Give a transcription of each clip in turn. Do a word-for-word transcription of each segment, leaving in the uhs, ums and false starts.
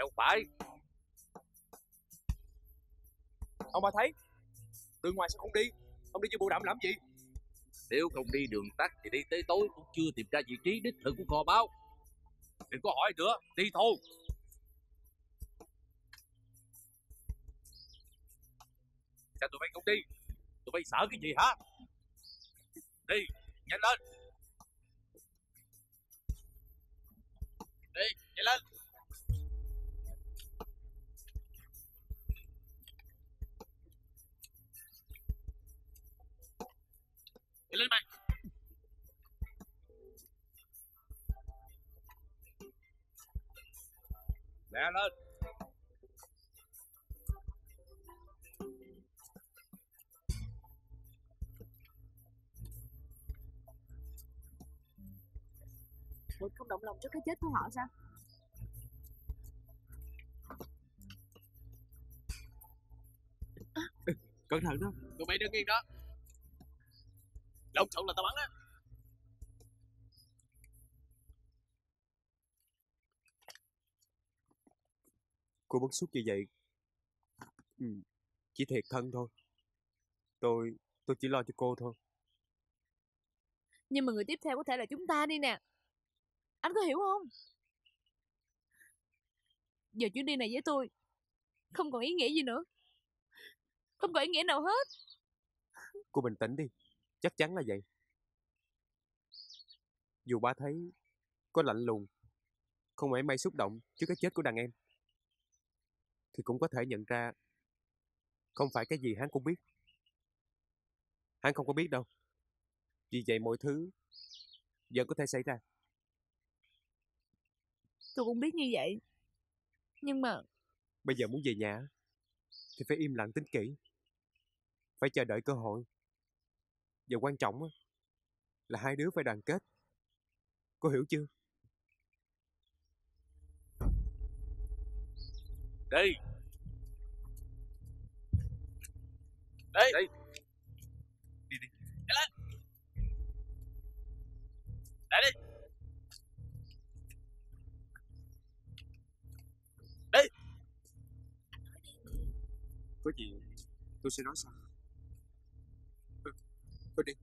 Đâu phải. Ông ba thấy đường ngoài sao không đi? Ông đi vô bộ đàm làm gì? Nếu không đi đường tắt thì đi tới tối cũng chưa tìm ra vị trí đích thực của kho báu. Đừng có hỏi nữa, đi thôi. Sao tụi bay không đi? Tụi bay sợ cái gì hả? Đi, nhanh lên. Đi, nhanh lên. Nhanh lên mày. Lẹ lên. Một không động lòng trước cái chết của họ sao? Cẩn thận đó. Tụi bay đứng yên đó. Lộn xộn là tao bắn á. Cô bức xúc như vậy. Ừ, chỉ thiệt thân thôi. Tôi, tôi chỉ lo cho cô thôi. Nhưng mà người tiếp theo có thể là chúng ta đi nè. Anh có hiểu không? Giờ chuyến đi này với tôi không còn ý nghĩa gì nữa. Không còn ý nghĩa nào hết. Cô bình tĩnh đi. Chắc chắn là vậy. Dù ba thấy có lạnh lùng, không mảy may xúc động trước cái chết của đàn em, thì cũng có thể nhận ra không phải cái gì hắn cũng biết. Hắn không có biết đâu. Vì vậy mọi thứ vẫn có thể xảy ra. Tôi cũng biết như vậy. Nhưng mà Bây giờ muốn về nhà thì phải im lặng tính kỹ. Phải chờ đợi cơ hội. Và quan trọng là hai đứa phải đoàn kết. Cô hiểu chưa? Đi. Đi. Đi. Đi đi. Đi lên. Lại đi. Đi. Có gì tôi sẽ nói sau. Ừ, thôi đi.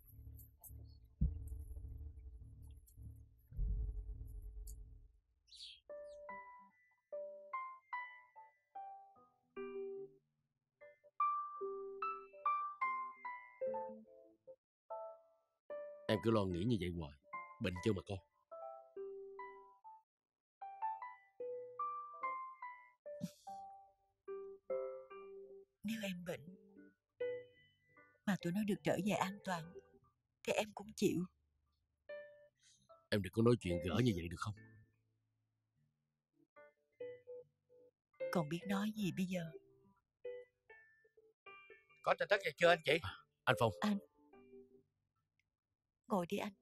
Em cứ lo nghĩ như vậy hoài. Bệnh chưa mà con. Nếu em bệnh mà tụi nó được trở về an toàn thì em cũng chịu. Em đừng có nói chuyện gỡ như vậy được không? Còn biết nói gì bây giờ? Có tin tức gì chưa anh chị? À, anh Phong. Anh ngồi đi anh.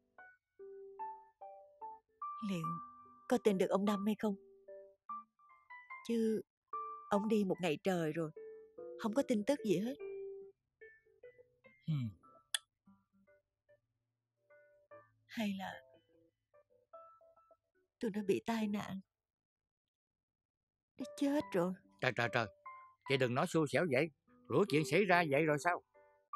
Liệu có tìm được ông Năm hay không? Chứ ông đi một ngày trời rồi, không có tin tức gì hết. Hmm. Hay là tụi nó bị tai nạn, nó chết rồi. Trời trời trời, chị đừng nói xui xẻo vậy. Rủa chuyện xảy ra vậy rồi sao?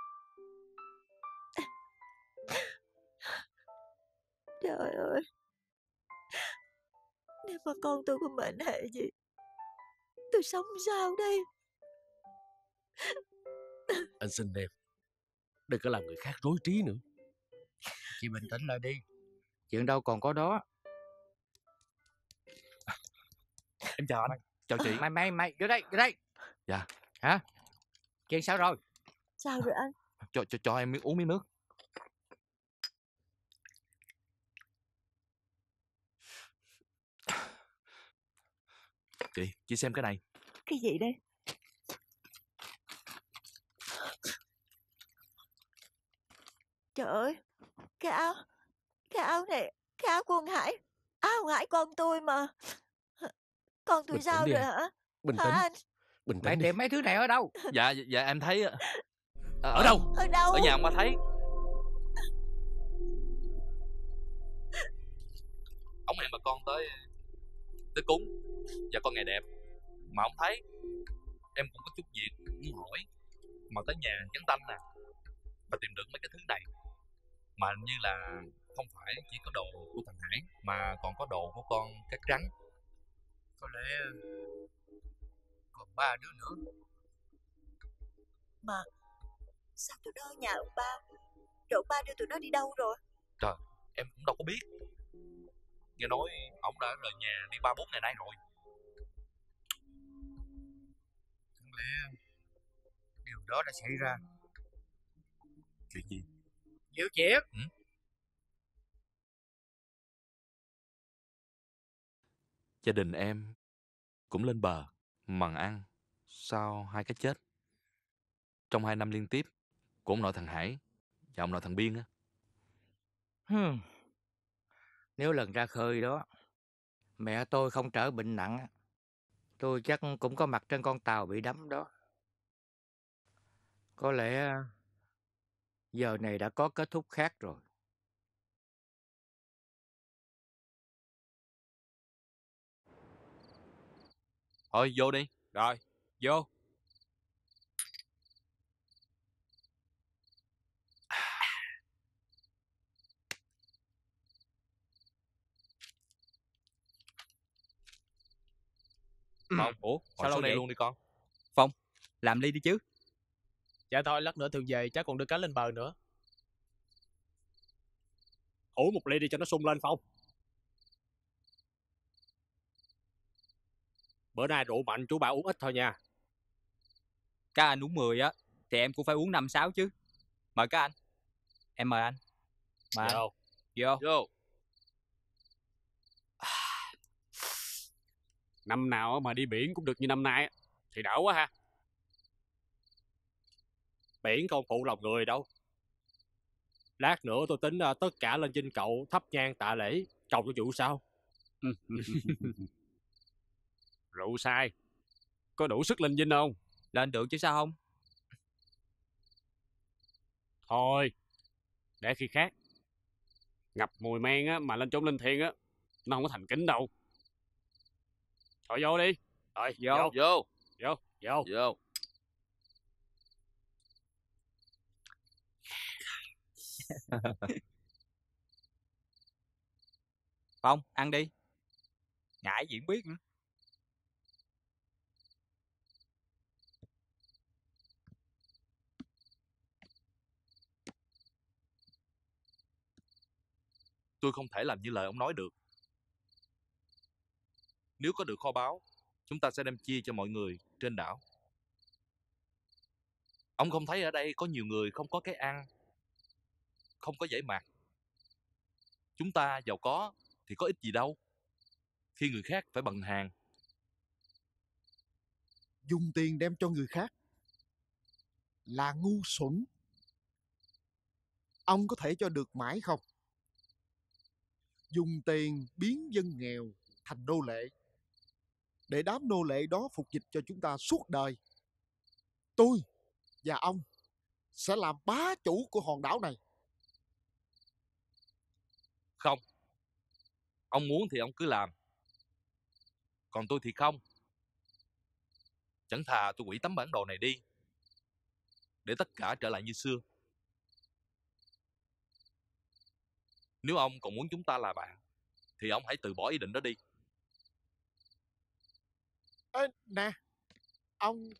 Trời ơi, nếu mà con tôi có mệnh hệ gì, tôi sống sao đây? Anh xin em, đừng có làm người khác rối trí nữa. Chị bình tĩnh lại đi. Chuyện đâu còn có đó. Em chào anh. Chào chị. Mày mày mày vô đây, vô đây. Dạ. Hả? Chuyện sao rồi? Sao rồi anh? Cho cho cho em uống miếng nước. Chị, chị xem cái này. Cái gì đây? Trời ơi, cái áo, cái áo này, cái áo của ông Hải. Áo Hải con tôi mà. Con tôi Bình sao tĩnh đi rồi em. hả? Bình Hả tĩnh. anh? Bình Mày tĩnh đi. tìm mấy thứ này ở đâu? Dạ dạ em thấy. À, Ở đâu? Ở đâu? Ở nhà ông ba thấy. Ông hẹn bà con tới tới cúng Dạ con ngày đẹp. Mà không thấy. Em cũng có chút việc muốn hỏi. Mà tới nhà vắng tanh nè, mà tìm được mấy cái thứ này. Mà như là không phải chỉ có đồ của thằng Hải, mà còn có đồ của con cát trắng. Có lẽ còn ba đứa nữa. Mà sao tụi nó ở nhà ông ba? Rồi ông ba đưa tụi nó đi đâu rồi? Trời, em cũng đâu có biết. Nghe nói ông đã rời nhà đi ba bốn ngày nay rồi. Không lẽ điều đó đã xảy ra? Chuyện gì? Nhiều chuyện. Ừ? Gia đình em cũng lên bờ mần ăn sau hai cái chết trong hai năm liên tiếp của ông nội thằng Hải và ông nội thằng Biên á. Hmm. Nếu lần ra khơi đó mẹ tôi không trở bệnh nặng, tôi chắc cũng có mặt trên con tàu bị đắm đó. Có lẽ giờ này đã có kết thúc khác rồi. Thôi vô đi. Rồi, vô. Phong, ủa, Sao ngồi lâu xuống đây vậy? luôn đi con. Phong, làm ly đi chứ. Dạ thôi, lát nữa Tường về chắc còn đưa cá lên bờ nữa. Uống một ly đi cho nó sung lên Phong. Bữa nay rượu mạnh chú bảo uống ít thôi nha. Các anh uống mười á thì em cũng phải uống năm sáu chứ. Mời các anh. Em mời anh. Mời anh. Vô. Vô. Vô. Năm nào mà đi biển cũng được như năm nay thì đỡ quá ha. Biển không phụ lòng người đâu. Lát nữa tôi tính uh, tất cả lên trên cậu thắp nhang tạ lễ cầu cho vụ sao. Rượu sai có đủ sức lên dinh không? Lên được chứ sao không. Thôi để khi khác. Ngập mùi men á mà lên chốn linh thiêng á nó không có thành kính đâu. Thôi vô đi. Rồi vô Vô. vô vô Vô. Phong ăn đi. Ngại gì cũng biết nữa. Tôi không thể làm như lời ông nói được. Nếu có được kho báu, chúng ta sẽ đem chia cho mọi người trên đảo. Ông không thấy ở đây có nhiều người không có cái ăn, không có dãy mặt. Chúng ta giàu có thì có ích gì đâu, khi người khác phải bần hàng. Dùng tiền đem cho người khác là ngu xuẩn. Ông có thể cho được mãi không? Dùng tiền biến dân nghèo thành nô lệ, để đám nô lệ đó phục dịch cho chúng ta suốt đời. Tôi và ông sẽ làm bá chủ của hòn đảo này. Không. Ông muốn thì ông cứ làm, còn tôi thì không. Chẳng thà tôi hủy tấm bản đồ này đi, để tất cả trở lại như xưa. Nếu ông còn muốn chúng ta là bạn, thì ông hãy từ bỏ ý định đó đi. Ê, nè, ông...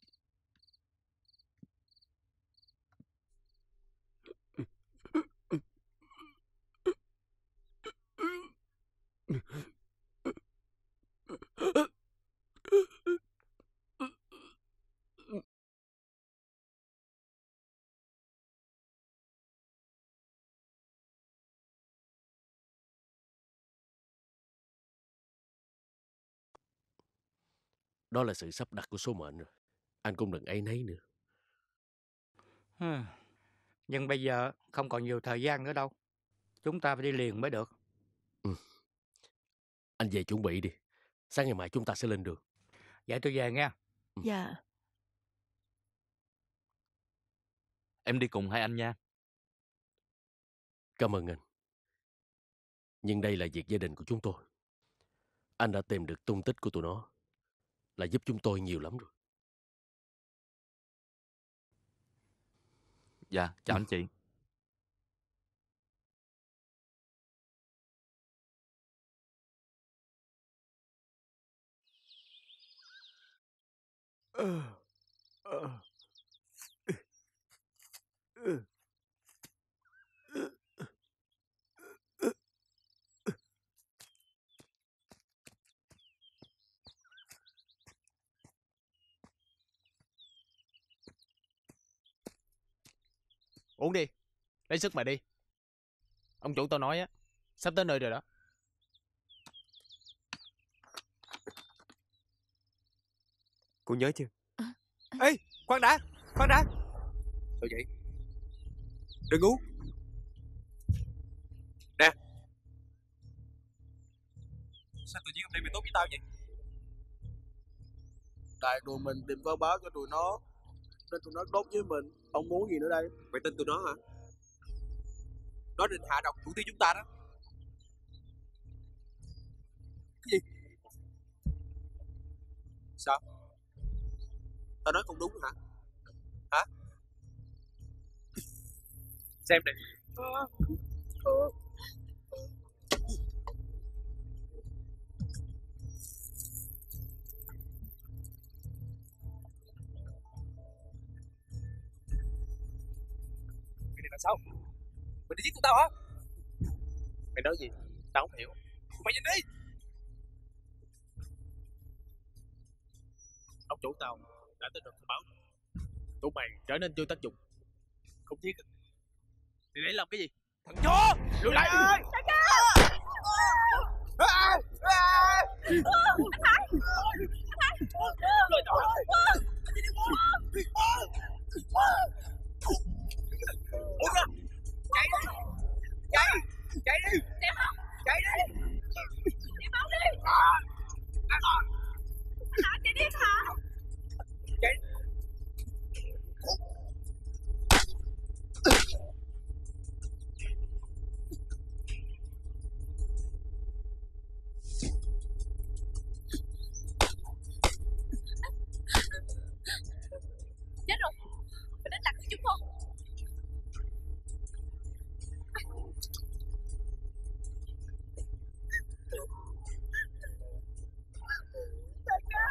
Đó là sự sắp đặt của số mệnh rồi. Anh cũng đừng áy náy nữa. Hmm. Nhưng bây giờ không còn nhiều thời gian nữa đâu. Chúng ta phải đi liền mới được. Ừ. Anh về chuẩn bị đi. Sáng ngày mai chúng ta sẽ lên đường. Vậy tôi về nghe. Dạ. Em đi cùng hai anh nha. Cảm ơn anh. Nhưng đây là việc gia đình của chúng tôi. Anh đã tìm được tung tích của tụi nó, là giúp chúng tôi nhiều lắm rồi. Dạ, chào anh chị. Uống đi, lấy sức mà đi. Ông chủ tao nói á, sắp tới nơi rồi đó. Cô nhớ chưa? Ê, khoan đã, khoan đã. Sao vậy? Đừng uống. Nè. Sao tự nhiên hôm nay mày tốt với tao vậy? Tại tụi mình tìm vơ báo cho tụi nó, nên tụi nó tốt với mình. Ông muốn gì nữa đây? Mày tin tụi nó hả? Nó định hạ độc thủ tiêu chúng ta đó. Cái gì? Sao? Tao nói không đúng hả? Hả? Xem này. Cái này là sao? Mày đi giết tụi tao hả? Mày nói gì? Tao không hiểu. Mày nhìn đi. Ông chủ tao đã tới được thông báo. Tụi mày trở nên chưa tác dụng. Không giết thì để làm cái gì? Thằng chó! Lùi lại! Đại ca! À! À! Anh Hải! Anh Hải! Ủa kìa! Chạy đi! Chạy! Chạy đi! Chạy mau! Chạy đi! Chạy mau đi! À! À! Anh Hải chạy đi hả? Chạy! Chết rồi! Phải đánh lạc với chúng không? Đại ca!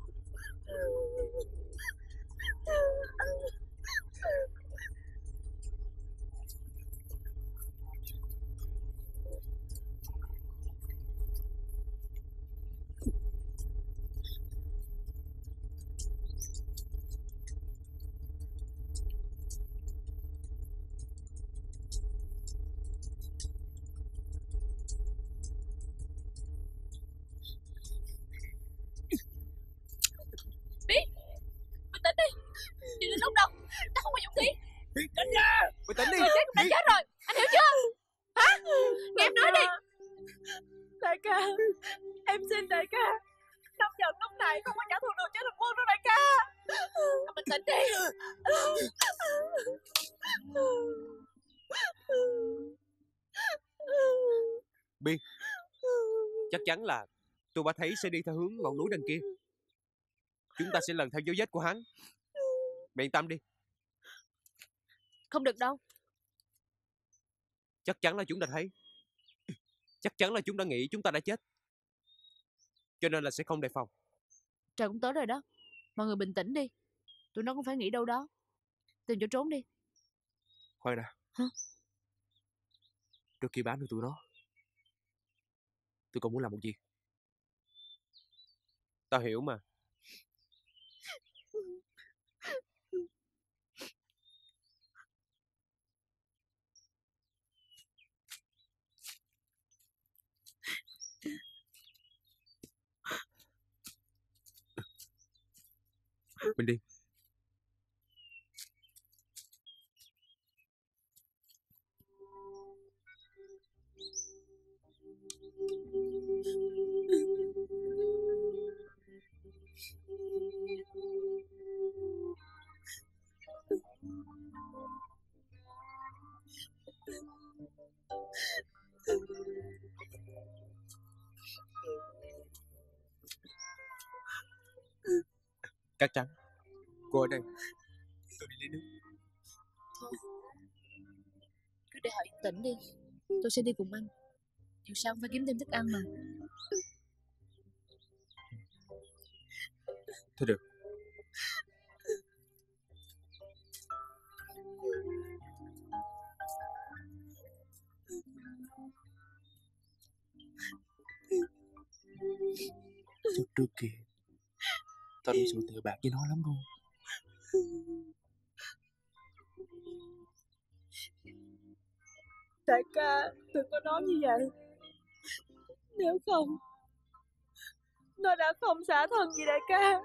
Bi! Bình tĩnh đi! Đừng đến lúc đâu! Ta không có dũng khí! Bình tĩnh nha! Bình tĩnh đi! Người chết cũng đã chết rồi! Anh hiểu chưa? Hả? Nghe em nói đi! Đại ca! Em xin đại ca! Nông giận lúc này không có trả thù được cho thằng Quân đâu đại ca! Anh bình tĩnh đi! Bi, chắc chắn là tôi đã thấy sẽ đi theo hướng ngọn núi đằng kia. Chúng ta sẽ lần theo dấu vết của hắn. Mày yên tâm đi. Không được đâu. Chắc chắn là chúng đã thấy. Chắc chắn là chúng đã nghĩ chúng ta đã chết, cho nên là sẽ không đề phòng. Trời cũng tối rồi đó. Mọi người bình tĩnh đi. Tụi nó cũng phải nghĩ đâu đó. Tìm chỗ trốn đi. Khoan đã. Hả? Trước khi bám được tụi nó, tôi còn muốn làm một việc. Tao hiểu mà. Mình đi. Chắc chắn. Cô ở đây. Tôi đi lấy nước. Thôi, cứ để họ yên tĩnh đi. Tôi sẽ đi cùng anh. Dù sao cũng phải kiếm thêm thức ăn mà. Thôi được. Chút trước kia tao đối xử tệ bạc với nó lắm luôn. Đại ca đừng có nói như vậy. Nếu không, nó đã không xả thân gì đại ca.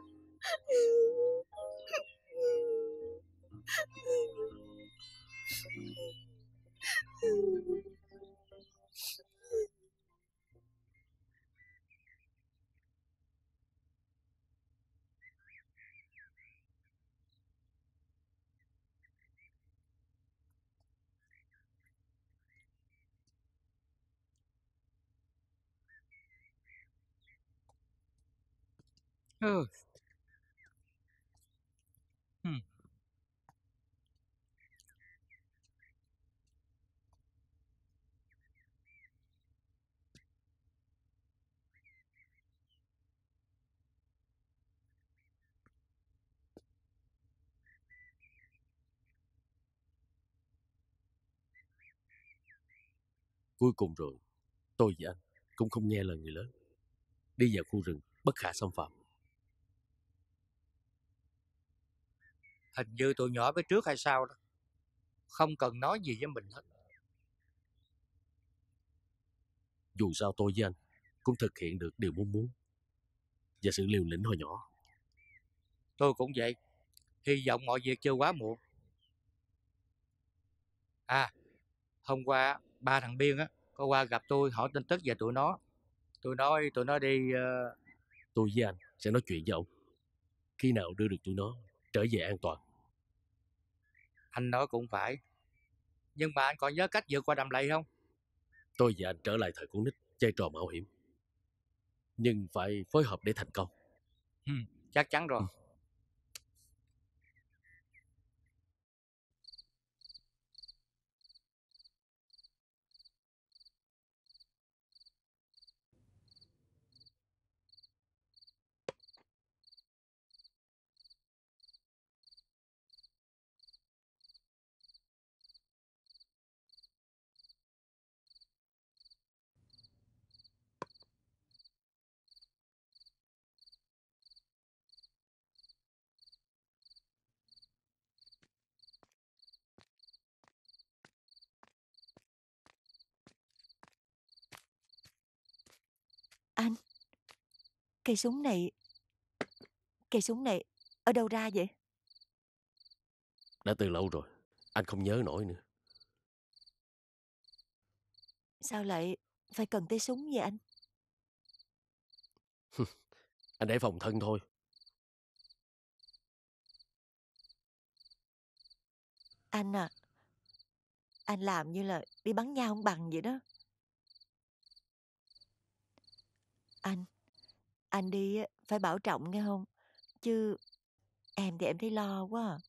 Ừ. Hmm. Cuối cùng rồi, tôi và anh cũng không nghe lời người lớn, đi vào khu rừng bất khả xâm phạm. Hình như tụi nhỏ phía trước hay sao đó, không cần nói gì với mình hết. Dù sao tôi với anh cũng thực hiện được điều muốn muốn và sự liều lĩnh hồi nhỏ. Tôi cũng vậy. Hy vọng mọi việc chưa quá muộn. À, hôm qua ba thằng Biên á có qua gặp tôi hỏi tin tức về tụi nó. Tôi nói tụi nó đi uh... Tôi với anh sẽ nói chuyện với ông khi nào đưa được tụi nó trở về an toàn. Anh nói cũng phải. Nhưng mà anh còn nhớ cách vượt qua đầm lầy không? Tôi và anh trở lại thời con nít chơi trò mạo hiểm, nhưng phải phối hợp để thành công. Ừ, chắc chắn rồi. Ừ. Anh, cây súng này, cây súng này ở đâu ra vậy? Đã từ lâu rồi, anh không nhớ nổi nữa. Sao lại phải cần tới súng vậy anh? Anh để phòng thân thôi. Anh à, anh làm như là đi bắn nhau không bằng vậy đó. Anh, anh đi phải bảo trọng nghe không? Chứ em thì em thấy lo quá à.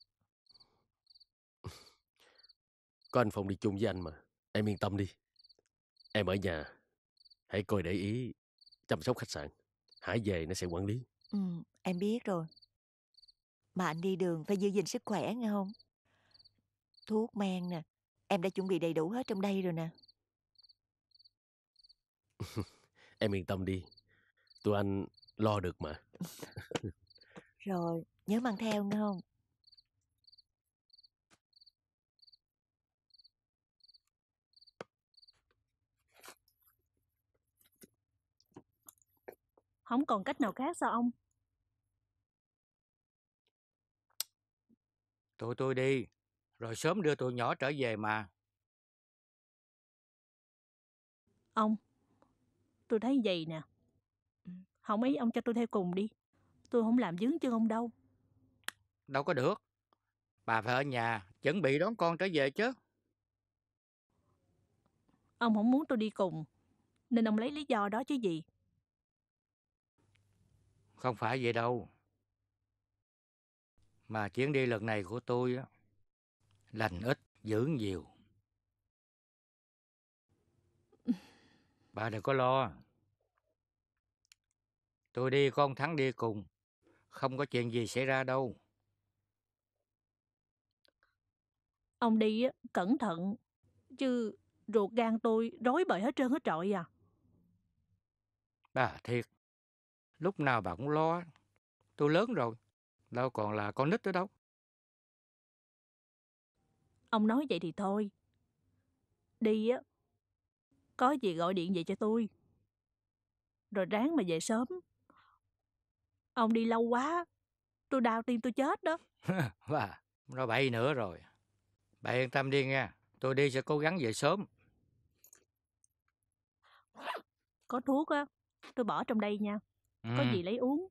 Có anh Phong đi chung với anh mà, em yên tâm đi. Em ở nhà, hãy coi để ý chăm sóc khách sạn. Hải về nó sẽ quản lý. Ừ, em biết rồi. Mà anh đi đường phải giữ gìn sức khỏe nghe không? Thuốc men nè, em đã chuẩn bị đầy đủ hết trong đây rồi nè. Em yên tâm đi, tụi anh lo được mà. Rồi, nhớ mang theo nghe không? Không còn cách nào khác sao ông? Tụi tôi đi, rồi sớm đưa tụi nhỏ trở về mà. Ông, tôi thấy vậy nè. Không ý ông cho tôi theo cùng đi. Tôi không làm dướng chân ông đâu. Đâu có được. Bà phải ở nhà, chuẩn bị đón con trở về chứ. Ông không muốn tôi đi cùng, nên ông lấy lý do đó chứ gì. Không phải vậy đâu. Mà chuyến đi lần này của tôi á, lành ít dữ nhiều. Bà đừng có lo. Tôi đi có ông Thắng đi cùng, không có chuyện gì xảy ra đâu. Ông đi á, cẩn thận, chứ ruột gan tôi rối bời hết trơn hết trọi à. Bà thiệt, lúc nào bà cũng lo. Tôi lớn rồi, đâu còn là con nít nữa đâu. Ông nói vậy thì thôi. Đi á, có gì gọi điện về cho tôi. Rồi ráng mà về sớm. Ông đi lâu quá, tôi đau tim tôi chết đó. Bà, nói bậy nữa rồi. Bà yên tâm đi nha, tôi đi sẽ cố gắng về sớm. Có thuốc á, tôi bỏ trong đây nha. Ừ. Có gì lấy uống.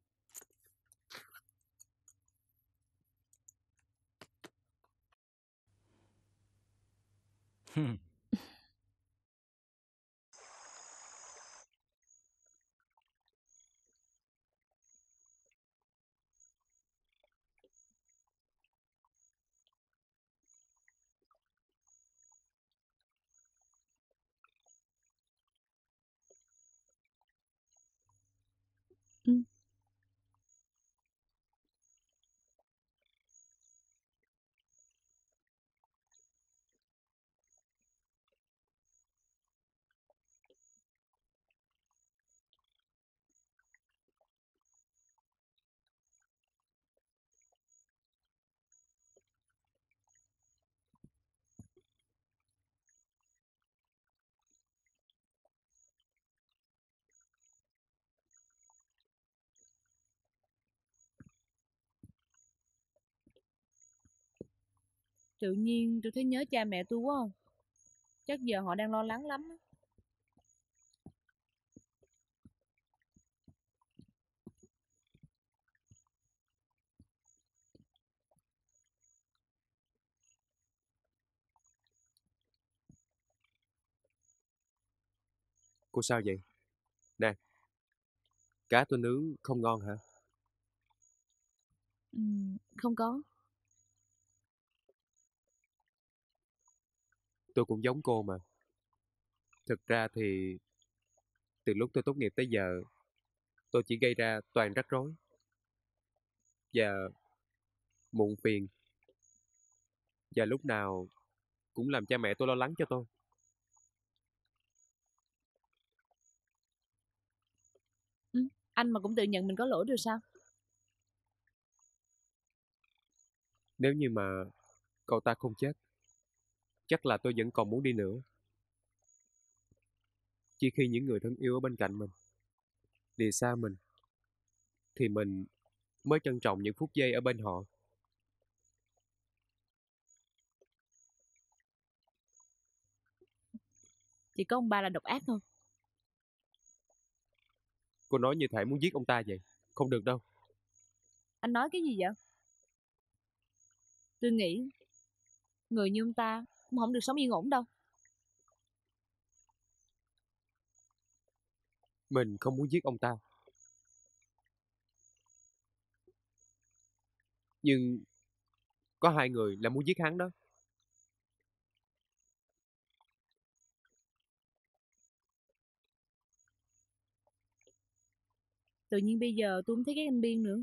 Ừ. Tự nhiên tôi thấy nhớ cha mẹ tôi quá. Chắc giờ họ đang lo lắng lắm á. Cô sao vậy? Nè, cá tôi nướng không ngon hả? Ừ, không có. Tôi cũng giống cô mà. Thực ra thì từ lúc tôi tốt nghiệp tới giờ, tôi chỉ gây ra toàn rắc rối và muộn phiền, và lúc nào cũng làm cha mẹ tôi lo lắng cho tôi. Ừ, anh mà cũng tự nhận mình có lỗi rồi sao? Nếu như mà cậu ta không chết, chắc là tôi vẫn còn muốn đi nữa. Chỉ khi những người thân yêu ở bên cạnh mình lìa xa mình, thì mình mới trân trọng những phút giây ở bên họ. Chỉ có ông ba là độc ác thôi. Cô nói như thể muốn giết ông ta vậy. Không được đâu. Anh nói cái gì vậy? Tôi nghĩ người như ông ta cũng không được sống yên ổn đâu. Mình không muốn giết ông ta, nhưng có hai người là muốn giết hắn đó. Tự nhiên bây giờ tôi không thấy cái anh Biên nữa.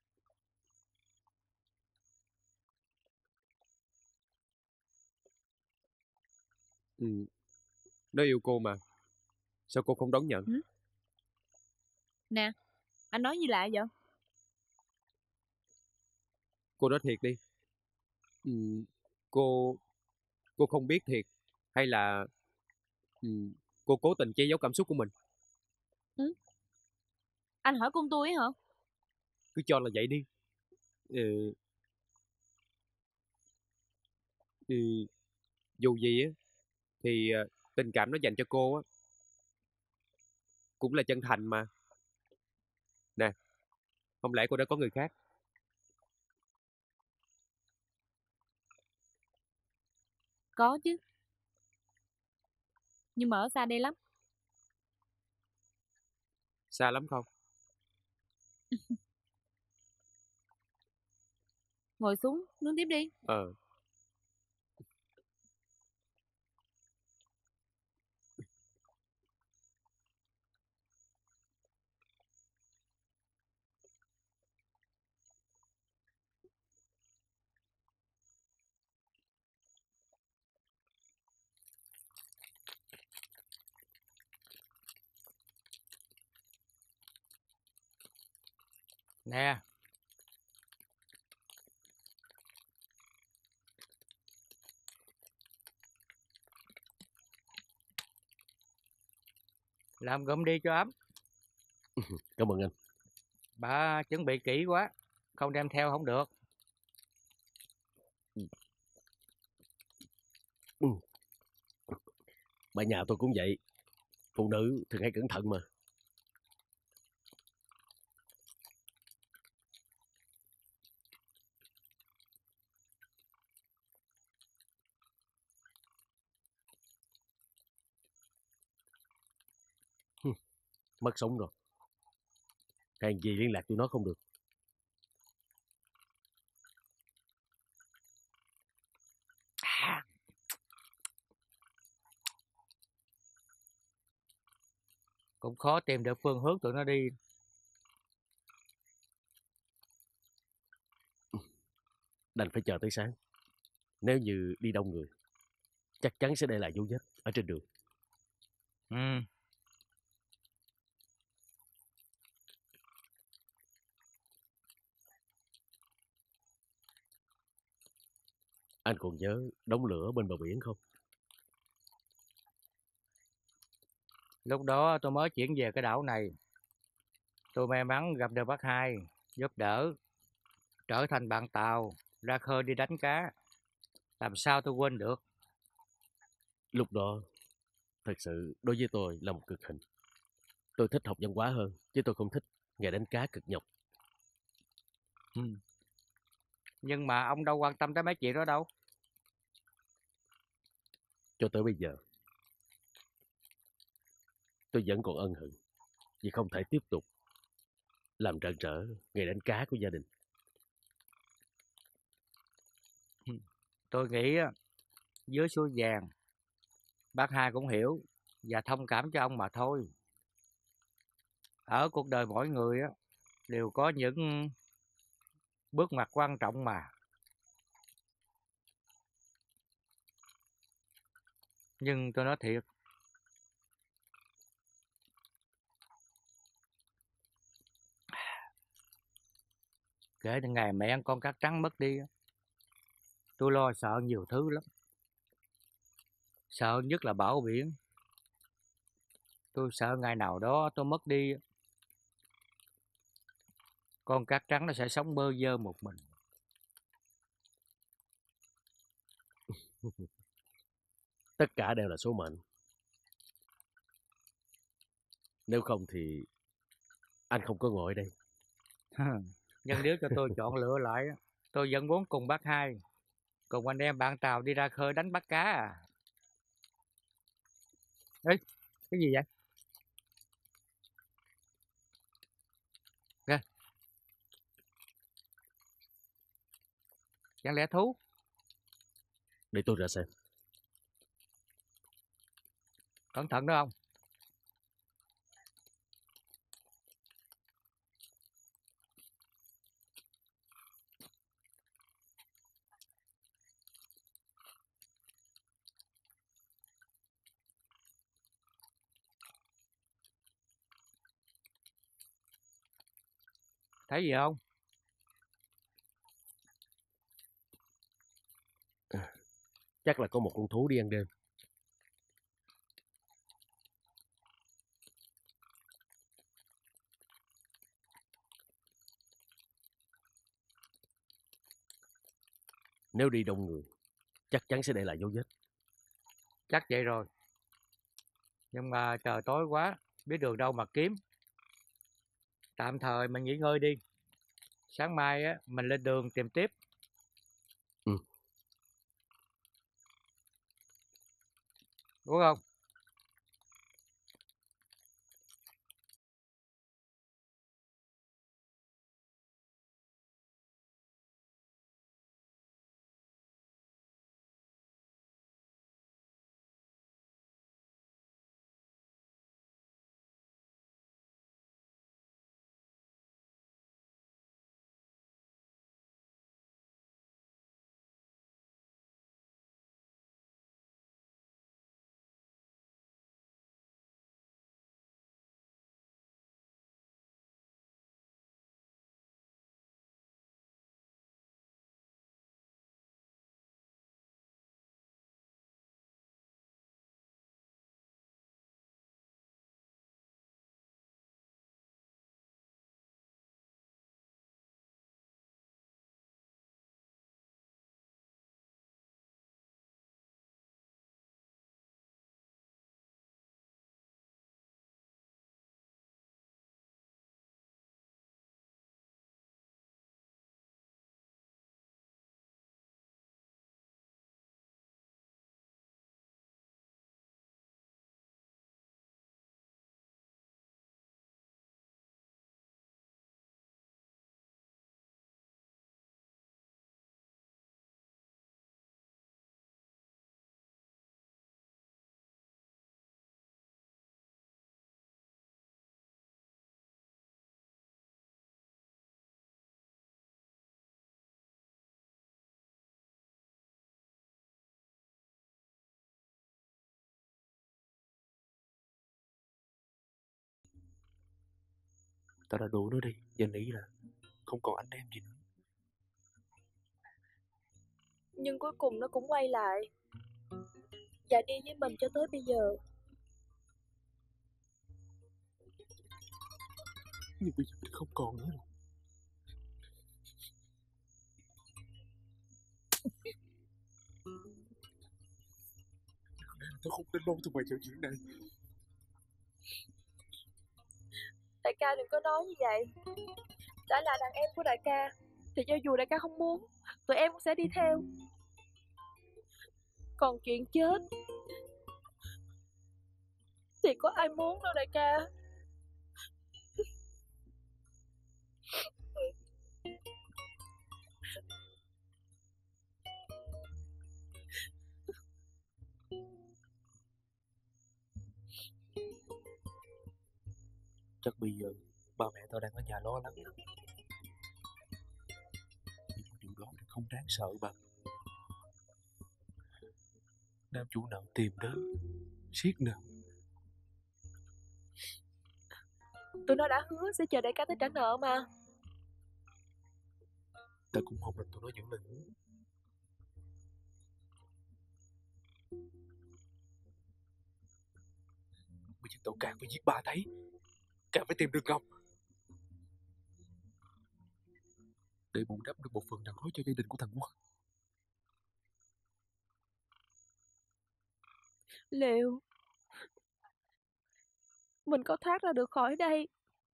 Ừ, nó yêu cô mà. Sao cô không đón nhận? Ừ? Nè, anh nói gì lạ vậy? Cô nói thiệt đi. Ừ, cô cô không biết thiệt, hay là ừ, cô cố tình che giấu cảm xúc của mình? Ừ? Anh hỏi con tôi ấy hả? Cứ cho là vậy đi. Ừ, ừ, dù gì á thì ờ, tình cảm nó dành cho cô á cũng là chân thành mà. Nè, không lẽ cô đã có người khác? Có chứ. Nhưng mà ở xa đây lắm. Xa lắm không? Ngồi xuống, nướng tiếp đi. Ờ. Nè, làm gom đi cho ấm. Cảm ơn anh. Bà chuẩn bị kỹ quá, không đem theo không được. Ừ. Bà nhà tôi cũng vậy. Phụ nữ thường hay cẩn thận mà. Hừm, mất sống rồi. Hèn gì liên lạc tụi nó không được. À. Cũng khó tìm được phương hướng tụi nó đi. Đành phải chờ tới sáng. Nếu như đi đông người, chắc chắn sẽ để lại dấu vết ở trên đường. Ừ. Anh còn nhớ đống lửa bên bờ biển không? Lúc đó tôi mới chuyển về cái đảo này. Tôi may mắn gặp được bác Hai, giúp đỡ, trở thành bạn tàu, ra khơi đi đánh cá. Làm sao tôi quên được. Lúc đó, thật sự đối với tôi là một cực hình. Tôi thích học văn hóa hơn, chứ tôi không thích nghề đánh cá cực nhọc. Ừ. Nhưng mà ông đâu quan tâm tới mấy chuyện đó đâu. Cho tới bây giờ, tôi vẫn còn ân hận vì không thể tiếp tục làm rạng rỡ nghề đánh cá của gia đình. Tôi nghĩ dưới suối vàng, bác Hai cũng hiểu và thông cảm cho ông mà thôi. Ở cuộc đời mỗi người đều có những bước ngoặt quan trọng mà. Nhưng tôi nói thiệt, kể từ ngày mẹ con cát trắng mất đi, tôi lo sợ nhiều thứ lắm. Sợ nhất là bão biển. Tôi sợ ngày nào đó tôi mất đi, con cát trắng nó sẽ sống bơ vơ một mình. Tất cả đều là số mệnh. Nếu không thì anh không có ngồi ở đây. Nhưng nếu cho tôi chọn lựa lại, tôi vẫn muốn cùng bác Hai, cùng anh em bạn tàu đi ra khơi đánh bắt cá à. Ê, cái gì vậy? Kìa. Chẳng lẽ thú? Để tôi ra xem. Cẩn thận đó không? Thấy gì không? Chắc là có một con thú đi ăn đêm. Nếu đi đông người, chắc chắn sẽ để lại dấu vết. Chắc vậy rồi. Nhưng mà trời tối quá, biết đường đâu mà kiếm. Tạm thời mình nghỉ ngơi đi. Sáng mai á, mình lên đường tìm tiếp. Ừ. Đúng không? Tao đã đuổi nó đi, giờ nghĩ là không còn anh em gì nữa. Nhưng cuối cùng nó cũng quay lại và đi với mình cho tới bây giờ. Nhưng bây giờ mình không còn nữa rồi. Tôi không nên nói tụi mày chuyện chuyện này. Đại ca đừng có nói như vậy. Đã là đàn em của đại ca thì cho dù đại ca không muốn, tụi em cũng sẽ đi theo. Còn chuyện chết thì có ai muốn đâu đại ca. Chắc bây giờ ba mẹ tao đang ở nhà lo lắng lắm. Nhưng mà điều đó thì không đáng sợ bằng nam chủ nợ tìm đến siết nợ. Tụi nó đã hứa sẽ chờ đại ca tới trả nợ mà. Tao cũng mong là tụi nó giữ lời hứa. Bây giờ tao càng phải giết ba thấy, càng phải tìm đường Ngọc để bù đắp được một phần nào đó cho gia đình của thằng Quân. Liệu mình có thoát ra được khỏi đây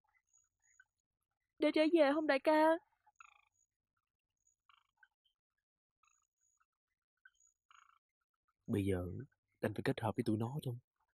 để trở về không đại ca? Bây giờ anh phải kết hợp với tụi nó thôi.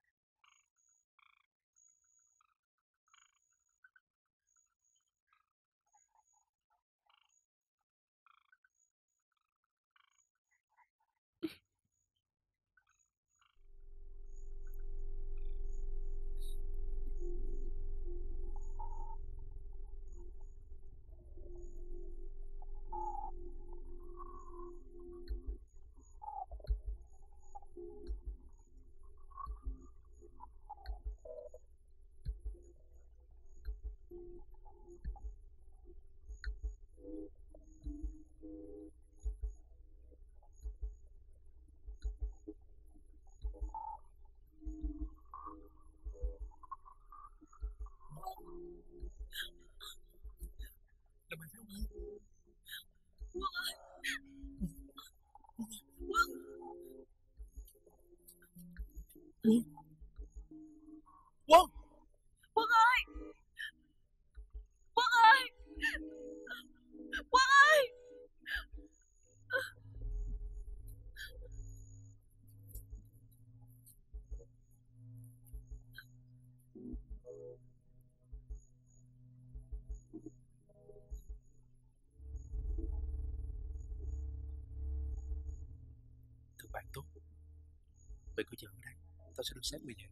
Quân ơi! Quân! Quân! Quân ơi! Quân ơi! Quân ơi! Thưa bạn tốt, mày cứ chờ ở đây, tao sẽ được xét mày về.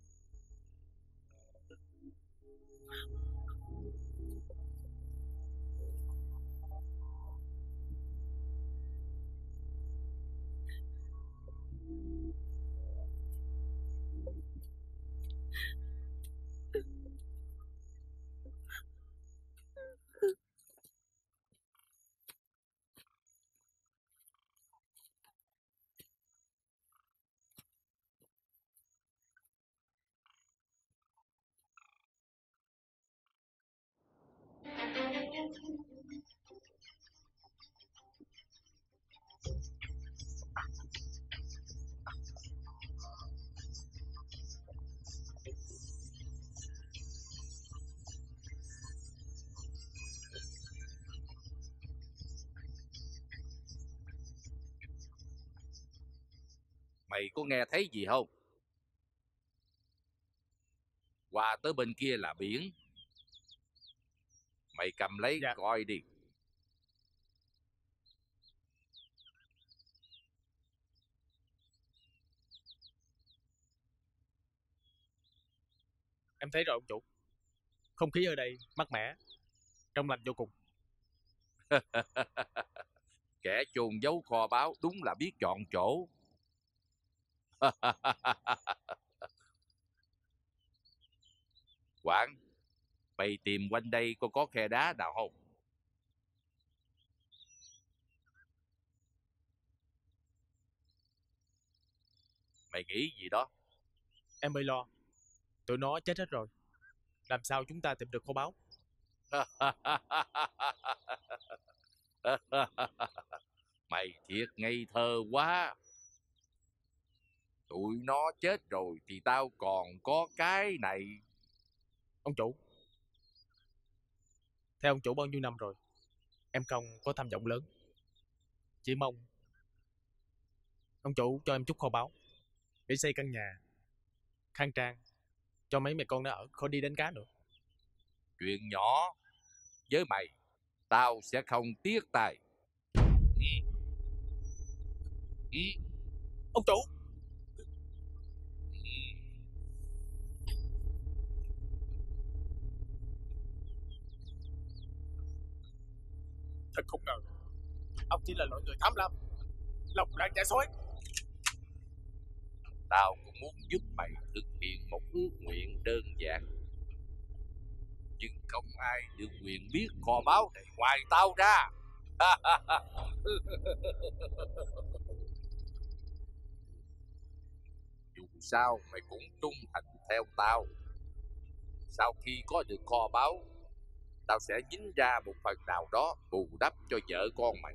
Mày có nghe thấy gì không? Qua tới bên kia là biển. Mày cầm lấy Dạ. coi đi. Em thấy rồi ông chủ. Không khí ở đây mát mẻ, trong lành vô cùng. Kẻ chôn giấu kho báu đúng là biết chọn chỗ. Quảng, Mày tìm quanh đây coi có khe đá nào không? Mày nghĩ gì đó? Em hơi lo. Tụi nó chết hết rồi. Làm sao chúng ta tìm được kho báu? Mày thiệt ngây thơ quá. Tụi nó chết rồi thì tao còn có cái này. Ông chủ, theo ông chủ bao nhiêu năm rồi em không có tham vọng lớn. Chỉ mong ông chủ cho em chút kho báu để xây căn nhà khang trang cho mấy mẹ con nó ở, khỏi đi đánh cá nữa. Chuyện nhỏ với mày, tao sẽ không tiếc tài. Ông chủ, thật không ngờ ông chỉ là loại người tham lam, lòng đang chạy xói. Tao cũng muốn giúp mày thực hiện một ước nguyện đơn giản, nhưng không ai được quyền biết kho báu này ngoài tao ra. Dù sao mày cũng trung thành theo tao. Sau khi có được kho báu, tao sẽ dính ra một phần nào đó bù đắp cho vợ con mày.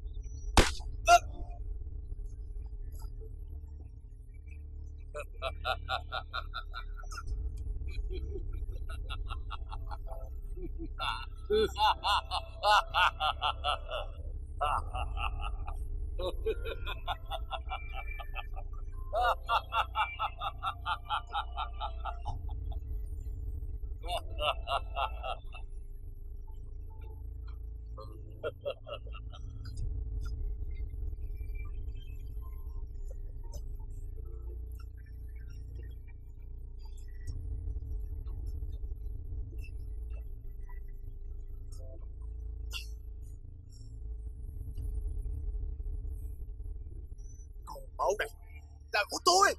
Kho báu này là của tôi.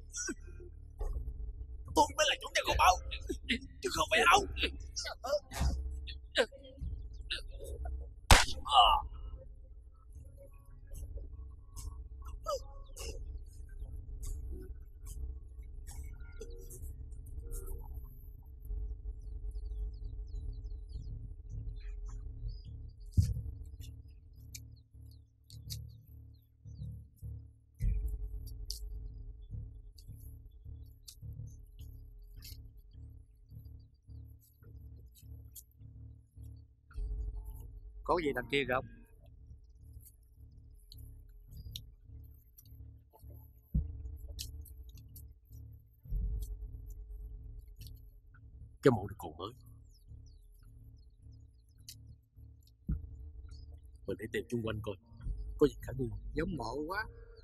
Tôi mới là chủ nhân kho báu, chứ không phải ông. Có gì đằng kia không? Cái mộ này còn mới. Mình để tìm chung quanh coi có gì khả nghi. Giống mộ quá.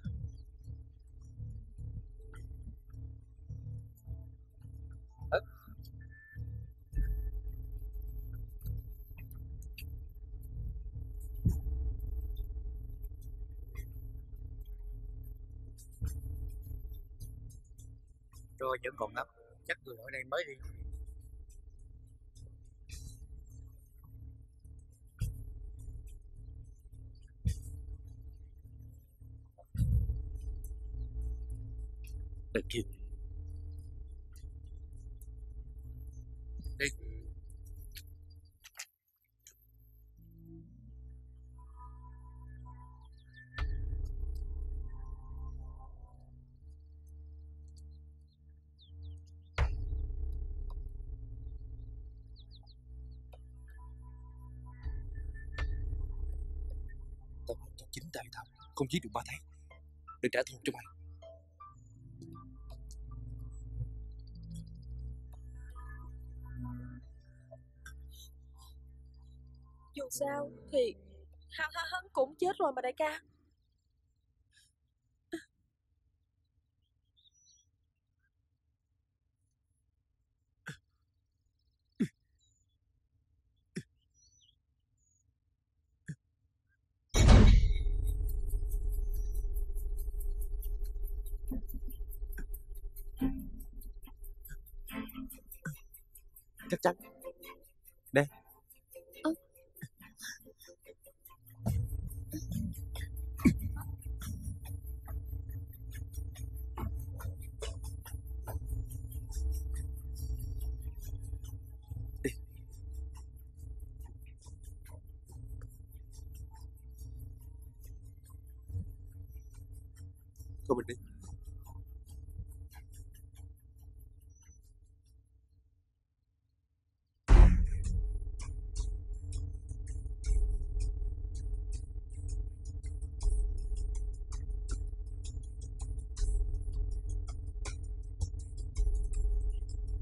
Trôi vẫn còn lắm, chắc người ở đây mới đi. Đằng kia. Đi. Tao làm cho chính tay tao không giết được ba tháng để trả thù cho mày. Dù sao thì hắn hắn hắn cũng chết rồi mà đại ca. Chắc chắn Nè. Ơ. Thôi mình đi.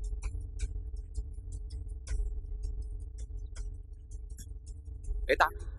Để tao.